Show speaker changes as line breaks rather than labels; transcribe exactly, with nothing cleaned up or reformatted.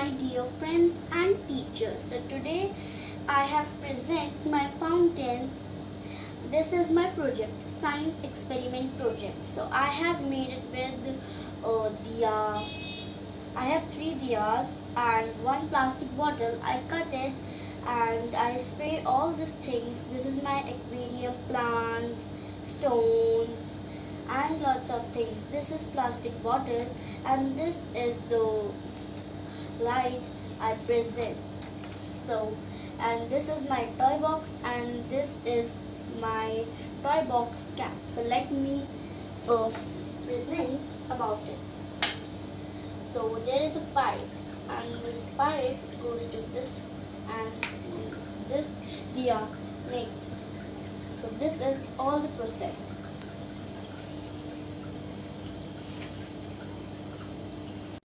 my dear friends and teachers. So today I have present my fountain. This is my project, science experiment project. So I have made it with uh, diya. I have three diyas and one plastic bottle. I cut it and I spray all these things. This is my aquarium, plants, stones and lots of things. This is plastic bottle and this is the light I present. So, and this is my toy box and this is my toy box cap. So let me uh, present about it. So there is a pipe and this pipe goes to this and this diya next. So this is all the process.